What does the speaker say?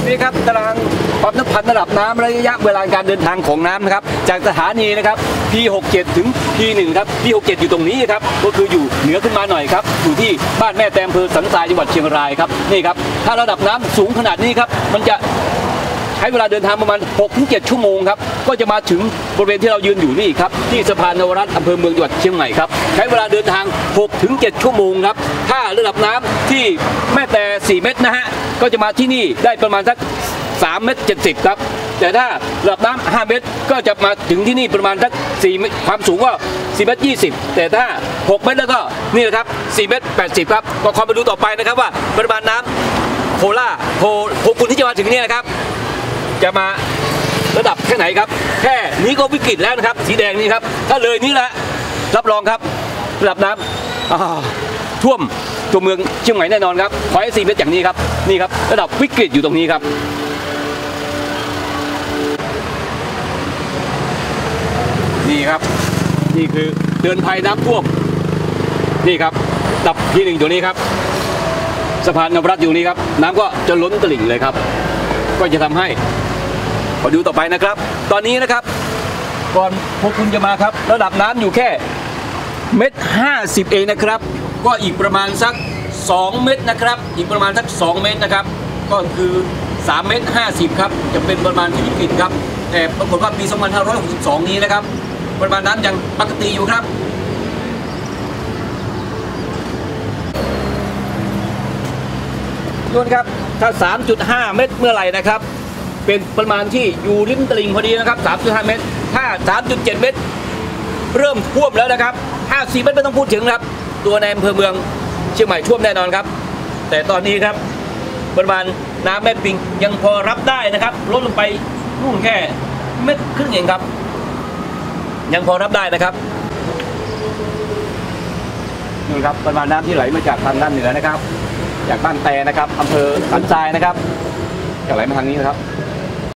นี่ครับตารางความสัมพันธ์ระดับน้ำระยะเวลาการเดินทางของน้ำนะครับจากสถานีนะครับ P67 ถึง P1 ครับ P67 อยู่ตรงนี้ครับก็คืออยู่เหนือขึ้นมาหน่อยครับอยู่ที่บ้านแม่แตมอำเภอสันทรายจังหวัดเชียงรายครับนี่ครับถ้าระดับน้ำสูงขนาดนี้ครับมันจะใช้เวลาเดินทางประมาณ 6-7 ชั่วโมงครับก็จะมาถึงบริเวณที่เรายืนอยู่นี่ครับที่สะพานนวรัตน์อำเภอเมืองจังหวัดเชียงใหม่ครับใช้เวลาเดินทาง 6-7 ชั่วโมงครับถ้าระดับน้ำที่แม่แต่4 เมตรนะฮะก็จะมาที่นี่ได้ประมาณสัก3 เมตร 70ครับแต่ถ้าระดับน้ำ5 เมตรก็จะมาถึงที่นี่ประมาณสัก4 เมตรความสูงก็4 เมตร 20แต่ถ้า6 เมตรแล้วก็นี่แหละครับ4 เมตร 80ครับก็คอยมาดูต่อไปนะครับว่าปริมาณน้ำโคกุลที่จะมาถึงนี่นะครับจะมาระดับแค่ไหนครับแค่นี้ก็วิกฤตแล้วนะครับสีแดงนี่ครับถ้าเลยนี้ละรับรองครับระดับน้ำท่วมตัวเมืองเชียงใหม่แน่นอนครับขอให้4 เมตรอย่างนี้ครับนี่ครับระดับวิกฤตอยู่ตรงนี้ครับนี่ครับนี่คือเตือนภัยน้ำท่วมนี่ครับดับที่1อยู่นี้ครับสะพานนวรัตน์อยู่นี้ครับน้ำก็จะล้นตลิ่งเลยครับก็จะทำให้ขอดูต่อไปนะครับตอนนี้นะครับก่อนพวกคุณจะมาครับระดับน้ำอยู่แค่1.50 เมตรเองนะครับก็อีกประมาณสัก2 เมตรนะครับอีกประมาณสัก2 เมตรนะครับก็คือ3.50 เมตรครับจะเป็นประมาณที่วิกฤตครับแต่ปรากฏว่าปี 2562 นี้นะครับปริมาณน้ำยังปกติอยู่ครับดูนะครับถ้า 3.5 เมตรเมื่อไหร่นะครับเป็นปริมาณที่อยู่ริมตลิ่งพอดีนะครับ 3.5 เมตรถ้า 3.7 เมตรเริ่มท่วมแล้วนะครับ4 เมตรไม่ต้องพูดถึงครับตัวในอำเภอเมืองเชียงใหม่ท่วมแน่นอนครับแต่ตอนนี้ครับปริมาณน้ำแม่ปิงยังพอรับได้นะครับลดลงไปนู่นแค่1.5 เมตรเองครับยังพอรับได้นะครับนี่ครับปริมาณน้ำที่ไหลมาจากทางด้านเหนือนะครับจากบ้านแตนะครับอำเภอสันทรายนะครับจะไหลมาทางนี้นะครับ